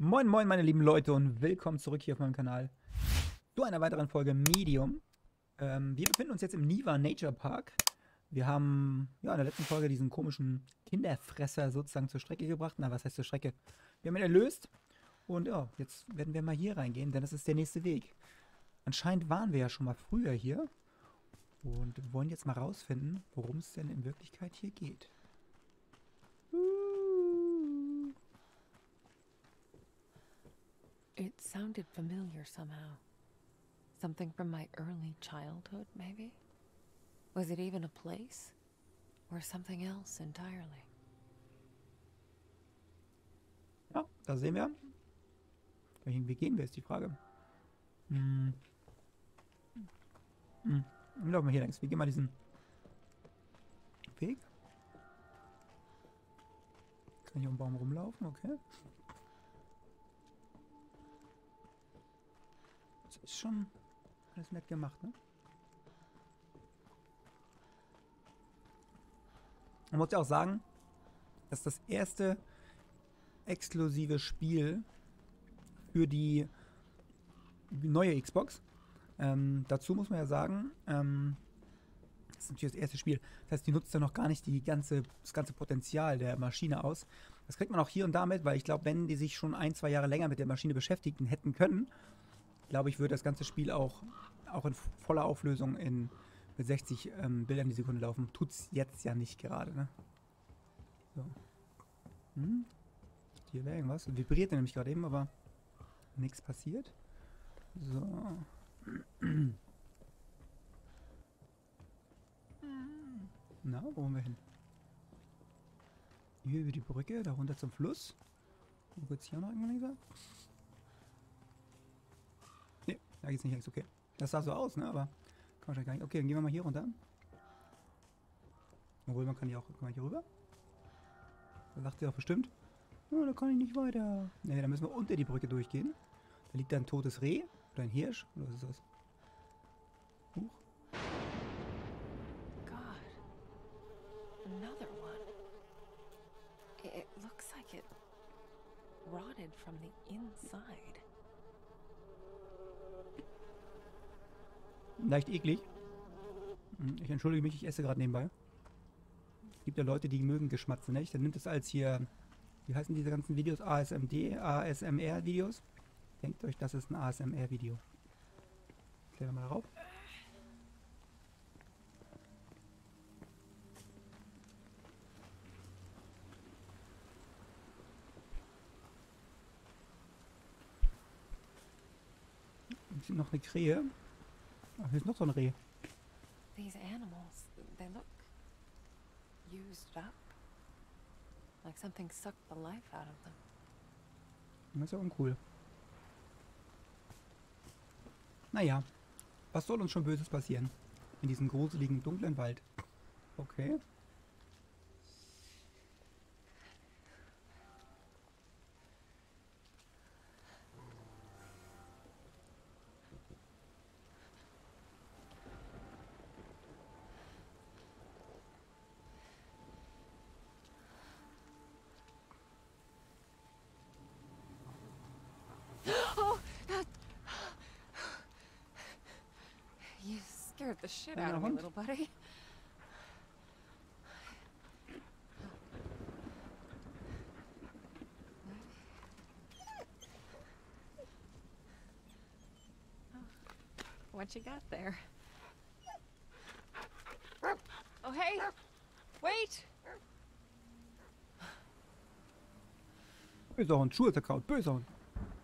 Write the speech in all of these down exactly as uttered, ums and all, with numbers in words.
Moin moin meine lieben Leute und willkommen zurück hier auf meinem Kanal zu einer weiteren Folge Medium. Ähm, wir befinden uns jetzt im Niwa Nature Park. Wir haben ja in der letzten Folge diesen komischen Kinderfresser sozusagen zur Strecke gebracht. Na, was heißt zur Strecke? Wir haben ihn erlöst und ja, jetzt werden wir mal hier reingehen, denn das ist der nächste Weg. Anscheinend waren wir ja schon mal früher hier und wollen jetzt mal rausfinden, worum es denn in Wirklichkeit hier geht. It sounded familiar somehow. Something from my early childhood, maybe? Was it even a place? Or something else entirely? Ja, da sehen wir. Welchen Weg gehen wir, ist die Frage. Hm. Hm. Wir laufen mal hier längs. Wir gehen mal diesen Weg. Kann ich um den Baum rumlaufen, okay. Das ist schon alles nett gemacht, ne? Man muss ja auch sagen, das ist das erste exklusive Spiel für die neue Xbox. Ähm, dazu muss man ja sagen, ähm, das ist natürlich das erste Spiel. Das heißt, die nutzt ja noch gar nicht die ganze, das ganze Potenzial der Maschine aus. Das kriegt man auch hier und da mit, weil ich glaube, wenn die sich schon ein, zwei Jahre länger mit der Maschine beschäftigten hätten können, glaube ich, würde das ganze Spiel auch, auch in voller Auflösung in, mit sechzig ähm, Bildern die Sekunde laufen. Tut's jetzt ja nicht gerade, ne? So. Hm? Hier wäre irgendwas. Vibrierte nämlich gerade eben, aber nichts passiert. So. Na, wo wollen wir hin? Hier über die Brücke, da runter zum Fluss. Wo geht's hier noch irgendwann gesagt? Ne, da geht's nicht, ist okay. Das sah so aus, ne, aber kann wahrscheinlich gar nicht. Okay, dann gehen wir mal hier runter. Obwohl, man kann hier auch, kann man hier rüber? Da sagt sie doch bestimmt, oh, da kann ich nicht weiter. Ne, da müssen wir unter die Brücke durchgehen. Da liegt da ein totes Reh oder ein Hirsch. Oder was ist das? Huch. God. Another one. It, it looks like it rotted from the inside. Leicht eklig. Ich entschuldige mich, ich esse gerade nebenbei. Es gibt ja Leute, die mögen Geschmatze nicht. Dann nimmt es als hier, wie heißen diese ganzen Videos? A S M D, A S M R-Videos. Denkt euch, das ist ein A S M R-Video. Klären wir mal darauf. Hier ist noch eine Krähe. Ach, hier ist noch so ein Reh. These animals, they look used up. Like something sucked the life out of them. Das ist ja uncool. Naja, was soll uns schon Böses passieren? In diesem gruseligen, dunklen Wald. Okay. Oh! You scared the shit out of me, little buddy. What you got there? Oh, hey! Wait! Böser Hund, Schuhe zerkaut, böser Hund.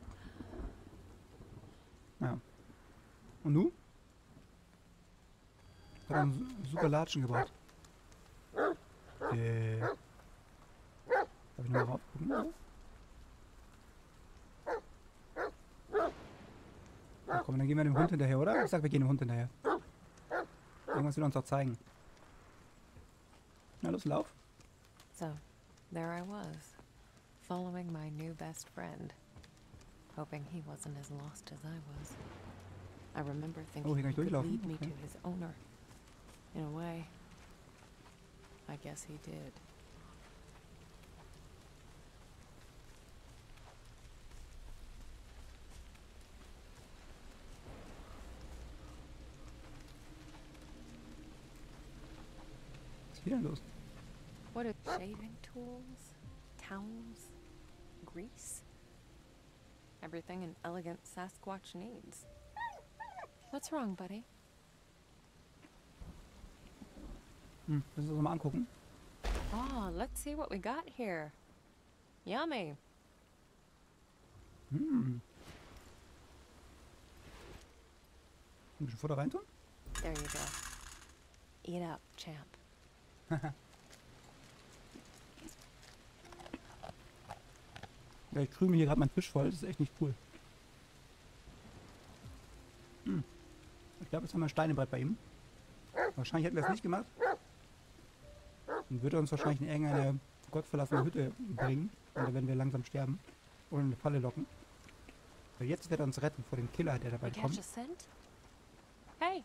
Ja. Und nu? Hat er einen super Latschen gebracht. Äh. Darf ich nochmal raufgucken? Na komm, dann gehen wir dem Hund hinterher, oder? Ich sag, wir gehen dem Hund hinterher. Irgendwas will er uns doch zeigen. Na los, lauf. So, there I was, following my new best friend, hoping he wasn't as lost as I was. I remember thinking Oh, hier kann he ich could durchlaufen. lead me Okay. to his owner. In a way, I guess he did. hier denn los? What are shaving tools? Towels? Grease? Everything an elegant Sasquatch needs. What's wrong, buddy? Hm, müssen wir uns mal angucken. Oh, let's see what we got here. Yummy. Hm. Ein bisschen Futter reintun? There you go. Eat up, champ. Ja, ich krümel hier gerade meinen Tisch voll. Das ist echt nicht cool. Hm. Ich glaube, jetzt haben wir ein Steinebrett bei ihm. Wahrscheinlich hätten wir es nicht gemacht. Dann würde er uns wahrscheinlich in irgendeine gottverlassene Hütte bringen. Und dann werden wir langsam sterben. Oder in eine Falle locken. Aber jetzt wird er uns retten vor dem Killer, der dabei We catch kommt. a scent? Hey,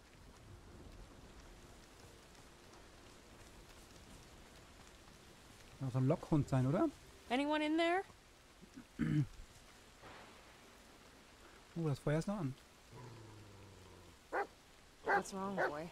Muss so ein Lockhund sein, oder? anyone in there? Oh, das Feuer ist noch an. What's wrong, boy?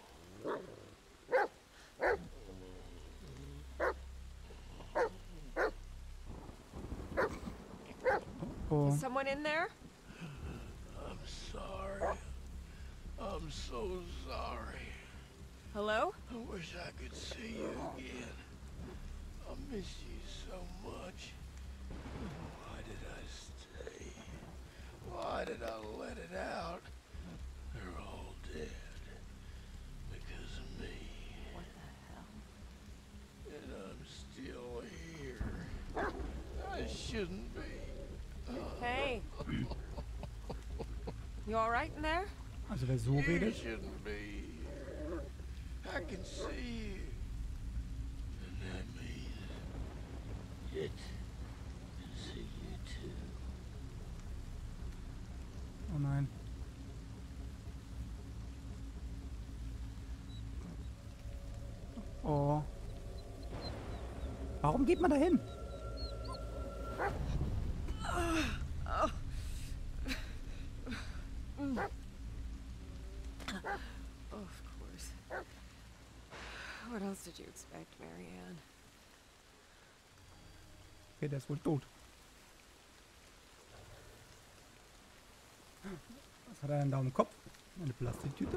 Oh. Is someone in there? I'm sorry. I'm so sorry. Hello? I wish I could see you again. I miss you so much. Why did I stay? Why did I let it out? They're all dead. Because of me. What the hell? And I'm still here. I shouldn't be. Hey. You all right in there? Also wer so You redet, shouldn't be here. I can see you. And that means it can see you too. oh nein. Oh. Warum geht man da hin? Of course. What else did you expect, Marianne? Okay, der ist wohl tot. Was hat er denn da im Kopf? Eine Plastiktüte?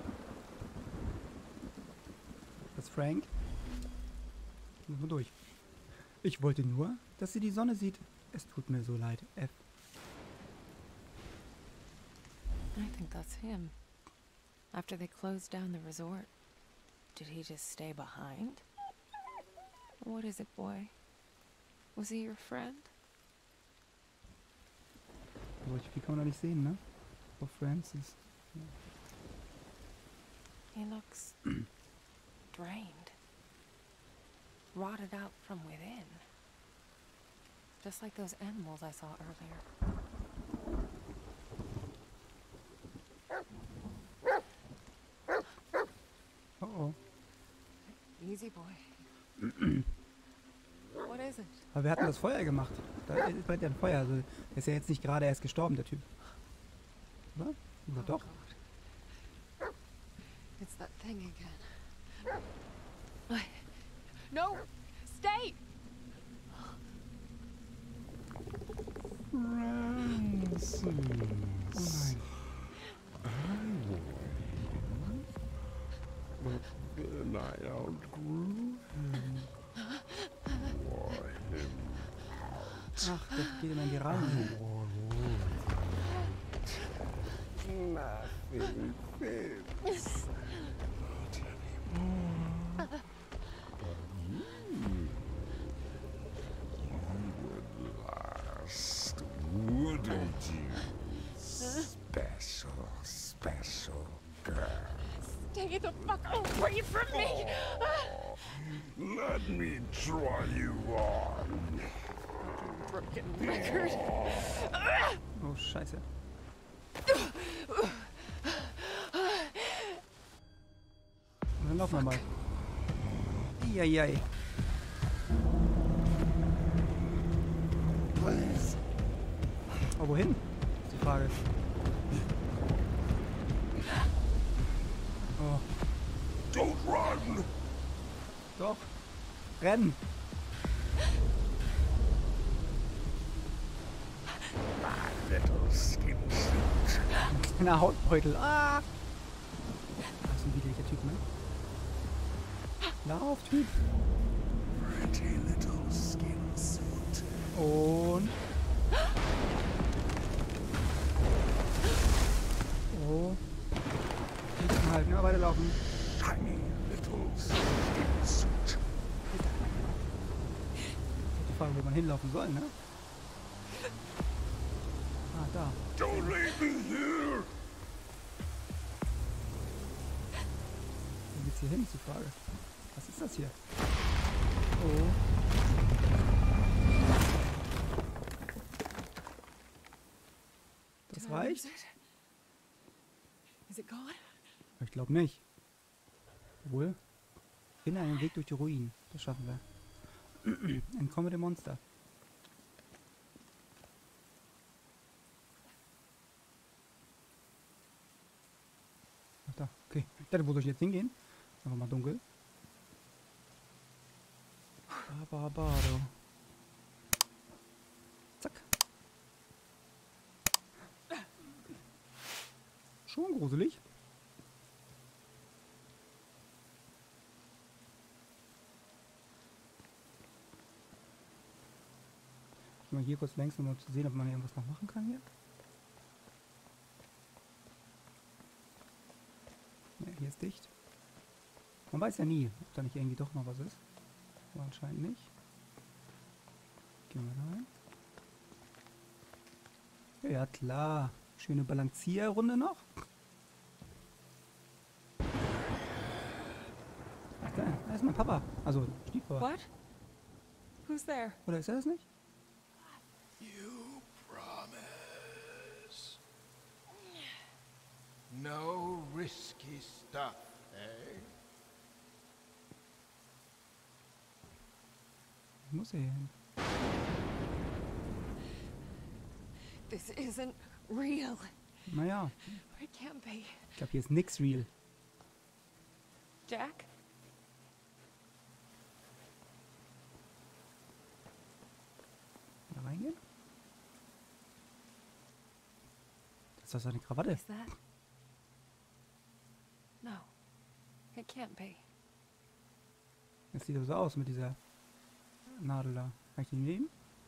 Das ist Frank. Müssen wir durch. Ich wollte nur, dass sie die Sonne sieht. Es tut mir so leid, F. I think that's him. After they closed down the resort, did he just stay behind? What is it, boy? Was he your friend? Solche viel kann man da nicht sehen, ne? Frau Francis. He looks drained. Rotted out from within. Just like those animals I saw earlier. Oh oh. Easy, boy. What is it? Aber wir hatten das Feuer gemacht. Da brennt ja ein Feuer. Also der ist ja jetzt nicht gerade erst gestorben, der Typ. Oder? Oder Oh, doch? God. It's that thing again. I- No! Stay! Oh nein. But then I outgrew him. Wore him Ach, der geht immer in die Reihen. nothing fits. Not anymore. But you, you would last, wouldn't you? Special, special girl. Stay the fuck away from me! Let me try you on. Broken record. Oh, scheiße. Und dann laufen wir mal. Eieiei. Aber wohin? Ist die Frage. Oh, Don't run! Doch. Rennen. Ein kleiner Hautbeutel. Ah! Das ist ein widerlicher Typ, ne? Lauf, Typ. Und... Oh. Nicht halten, ja, weiterlaufen. Die Frage, wo man hinlaufen soll, ne? Ah, da. Don't leave me here! Wo geht's hier hin, ist die Frage. Was ist das hier? Oh. Das reicht? Is it gone? Ich glaube nicht. Obwohl. Finde einen Weg durch die Ruinen. Das schaffen wir. Entkomme dem Monster. Ach da, okay. Ich dachte, wo soll ich jetzt hingehen? Einfach mal dunkel. Barbaro. Zack. Schon gruselig. Ich gehe mal hier kurz längs, um mal zu sehen, ob man hier irgendwas noch machen kann hier. Ja, hier ist dicht. Man weiß ja nie, ob da nicht irgendwie doch noch was ist. Aber anscheinend nicht. Gehen wir rein. Ja klar. Schöne Balancierrunde noch. Da, da ist mein Papa. Also Stiefpapa. What? Who's there? Oder ist er das nicht? You promise. No risky stuff, eh? Ich muss hier hin. This isn't real. Naja, It can't be. ich glaube, hier ist nix real. Jack? Da reingehen? Das ist doch seine Krawatte. Is that? No. It can't be. Das sieht so aus mit dieser Nadel da. Kann ich die nehmen?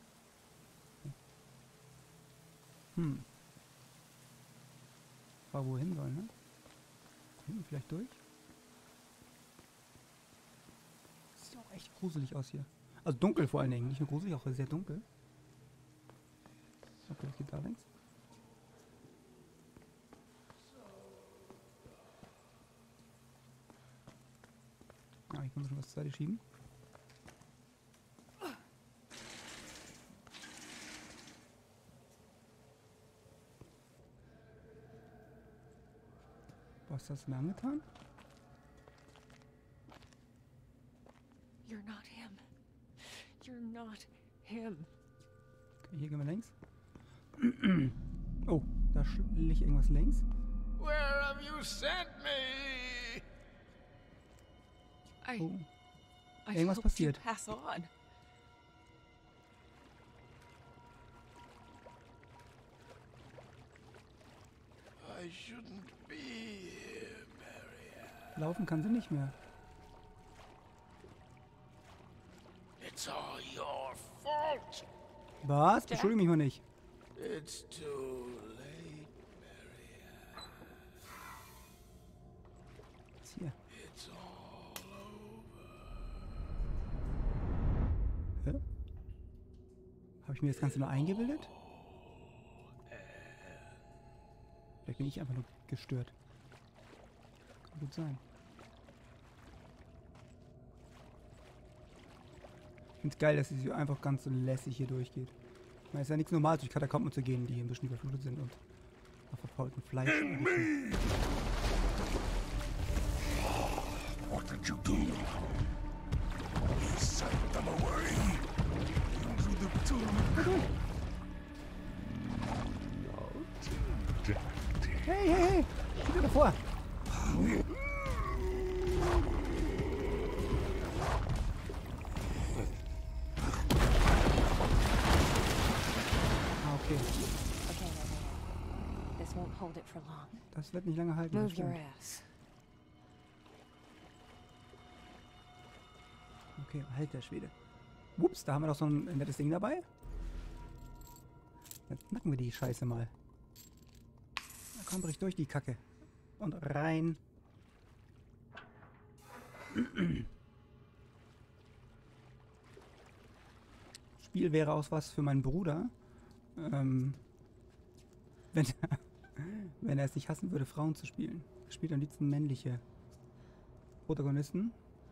Hm. War wo hin soll, ne? Hinten vielleicht durch? Das sieht auch echt gruselig aus hier. Also dunkel vor allen Dingen. Nicht nur gruselig, auch sehr dunkel. Okay, das geht da längs. Ah, ich muss schon was zur Seite schieben. Was hast du mir angetan? You're not him. You're not him. Okay, hier gehen wir längs. Oh, da liegt irgendwas längs. Where have you sent me? I, Oh, I irgendwas hoped passiert. you'd pass on. I shouldn't be here, Marianne. Laufen kann sie nicht mehr. It's all your fault. Was? Beschuldige mich mal nicht. It's too late, Marianne. Was ist hier? It's all over. Hä? Habe ich mir das Ganze nur eingebildet? Vielleicht bin ich einfach nur gestört. Kann gut sein. Ich finde es geil, dass sie so einfach ganz so lässig hier durchgeht. Ich meine, es ist ja nichts Normales, durch Katakomben zu gehen, die ein bisschen überflutet sind und auf verfaultem Fleisch. What did you do? You sent them away into the tomb. Hey, hey, hey! Steht dir davor! wird nicht lange halten. Das Move your stimmt. ass. Okay, halt der Schwede. Ups, da haben wir doch so ein nettes Ding dabei. Jetzt knacken wir die Scheiße mal. Da komm, brich durch die Kacke. Und rein. Spiel wäre auch was für meinen Bruder. Ähm, wenn, er, wenn er es nicht hassen würde, Frauen zu spielen. Er spielt am liebsten männliche Protagonisten.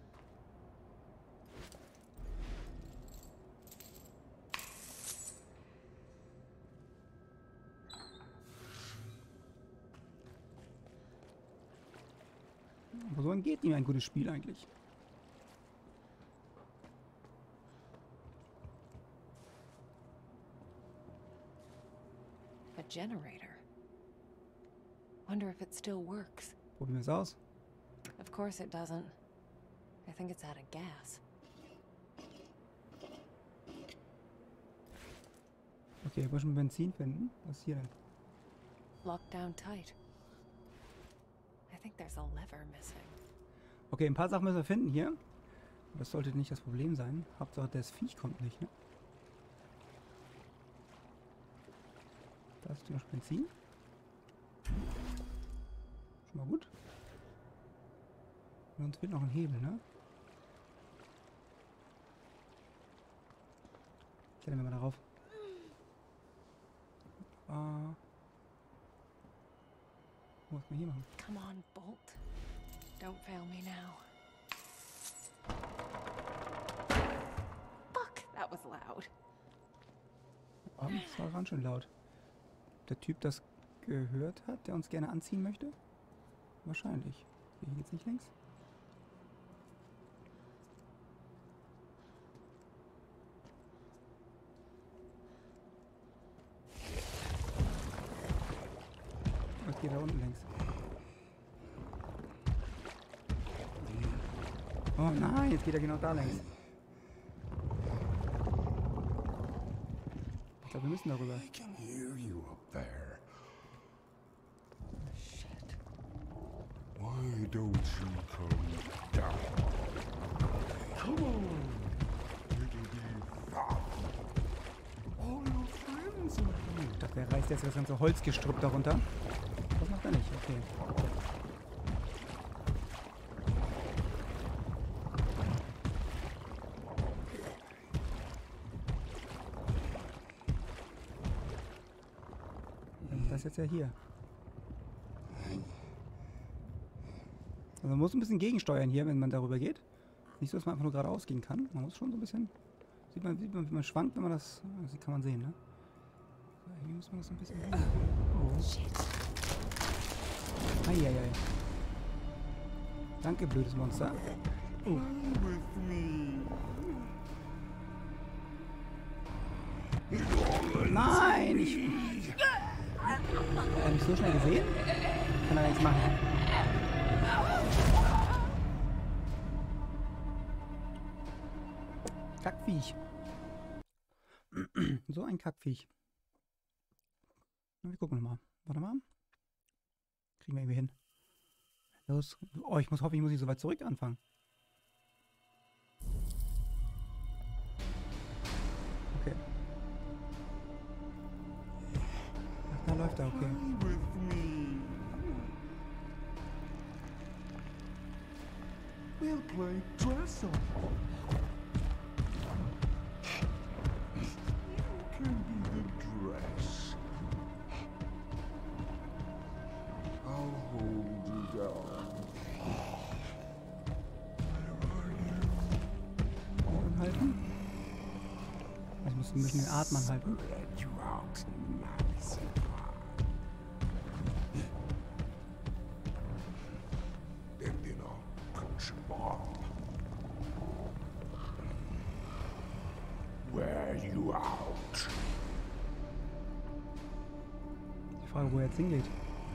Aber so entgeht ihm ein gutes Spiel eigentlich. A generator. Wonder if it still works. Probieren wir es aus. Of course it doesn't. I think it's out of gas. Okay, ich muss schon Benzin finden. Was ist hier denn? Locked down tight. I think there's a lever missing. Okay, ein paar Sachen müssen wir finden hier. Das sollte nicht das Problem sein. Hauptsache, das Viech kommt nicht, ne? Da ist noch Benzin. Schon mal gut. Und uns fehlt noch ein Hebel, ne? Klettern wir mal darauf. Ah. Was kann man hier machen? Come on, Bolt. Don't fail me now. Fuck, that was loud. Ah, das war ganz schön laut. Der Typ das gehört hat, der uns gerne anziehen möchte? Wahrscheinlich. Okay, hier geht's nicht längs. Okay, da unten längs. Oh nein, jetzt geht er genau da längs. Ich glaube, wir müssen darüber. I can hear you up there. Shit. Why don't you come down? Come on, little bee. All your friends are here. Ich dachte, der reißt jetzt das ganze Holzgestrüpp darunter. Das macht er nicht, okay. Das ist jetzt ja hier. Also man muss ein bisschen gegensteuern hier, wenn man darüber geht. Nicht so, dass man einfach nur geradeaus gehen kann. Man muss schon so ein bisschen... Sieht man, sieht man wie man schwankt, wenn man das... Das kann man sehen, ne? So, irgendwie muss man das ein bisschen... Oh. Eieiei. Danke, blödes Monster. Oh. With me. Nein! Ich... Er hat mich so schnell gesehen? Kann er nichts machen. Kackviech. So ein Kackviech. Na, wir gucken mal. Warte mal. Kriegen wir irgendwie hin. Los. Oh, ich muss hoffen, ich muss nicht so weit zurück anfangen. Okay. Ach, da läuft er, okay. With me. We'll play dress up. You can be the dress. I'll hold you down. Where are you? Halten. Ich muss ein bisschen den Atem anhalten. Let you out nice and hard. Then you know, punch him up. Wear you out. Die Frage, wo er jetzt hingeht.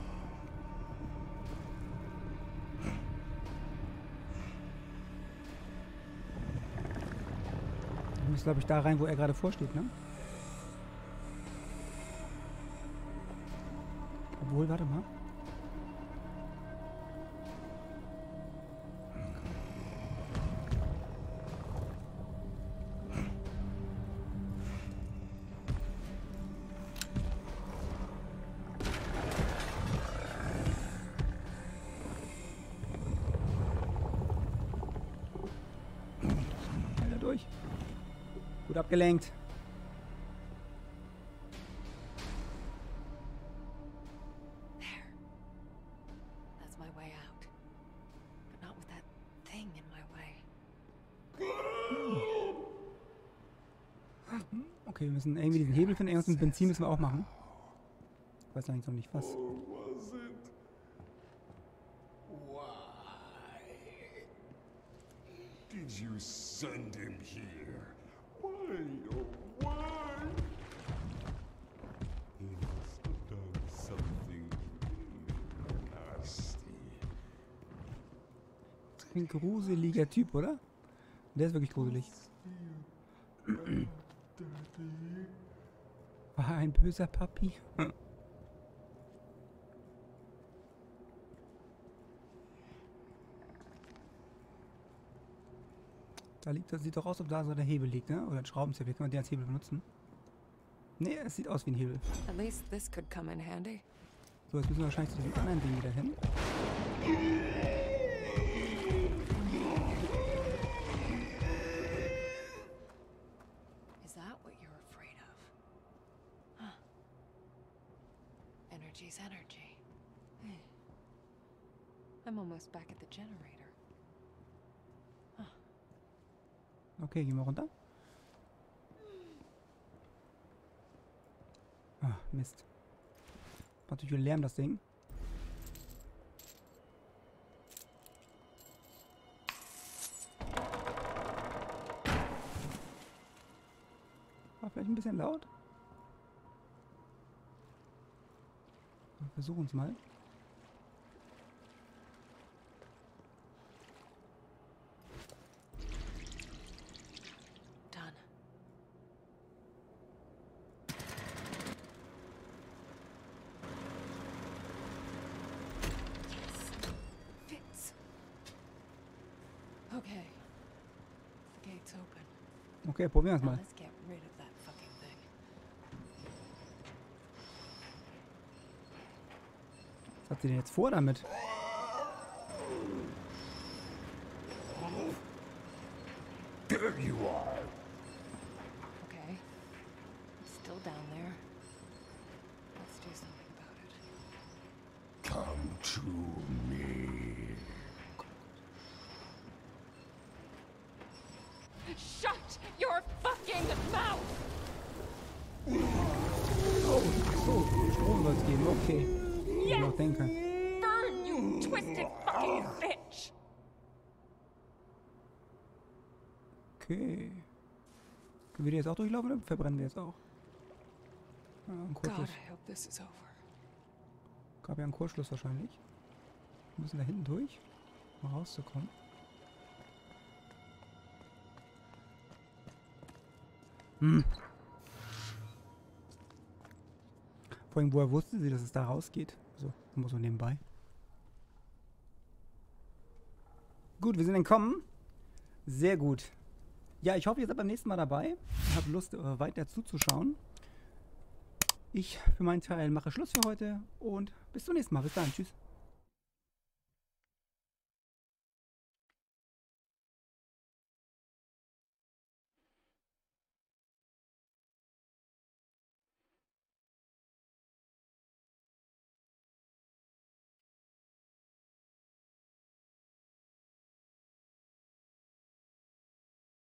Ich muss, glaube ich, da rein, wo er gerade vorsteht, ne? Obwohl, warte mal. Gut abgelenkt. There. That's my way out. But not with that thing in my way. Okay, wir müssen irgendwie diesen Hebel finden. Irgendwas mit Benzin müssen wir auch machen. Ich weiß eigentlich noch nicht was. Did you send him here? Why, oh why? He must have done something really nasty. Ein gruseliger Typ, oder? Der ist wirklich gruselig. War ein böser Papi. Da liegt, das sieht doch aus, ob da so der Hebel liegt, ne? Oder ein Schraubenzieher. Wie kann man den als Hebel benutzen? Ne, es sieht aus wie ein Hebel. At least this could come in handy. So, jetzt müssen wir wahrscheinlich zu diesem anderen Ding wieder hin. Is that what you're afraid of? Huh. Energy's energy. Hey. I'm almost back at the generator. Okay, gehen wir runter. Ah, Mist. Macht natürlich viel Lärm, das Ding. War vielleicht ein bisschen laut. Wir versuchen es mal. Okay. The gate's open. Okay, probieren wir es Now mal. let's get rid of that fucking thing. Was hat sie denn jetzt vor damit? There you are. Okay. It's still down there. Let's do something about it. Come to me. Shut your fucking mouth! Oh, so, Strom soll es geben, okay. Wie ich noch denke. Burn, you twisted fucking bitch! Okay. Können wir die jetzt auch durchlaufen oder verbrennen wir jetzt auch? Ja, ein God, Kurzschluss. I hope this is over. Gab ja einen Kurzschluss wahrscheinlich. Wir müssen da hinten durch, um rauszukommen. Hm. Vor allem, woher wusste sie, dass es da rausgeht? Also, immer so nebenbei. Gut, wir sind entkommen. Sehr gut. Ja, ich hoffe, ihr seid beim nächsten Mal dabei. Habt Lust, äh, weiter zuzuschauen. Ich für meinen Teil mache Schluss für heute und bis zum nächsten Mal. Bis dann. Tschüss.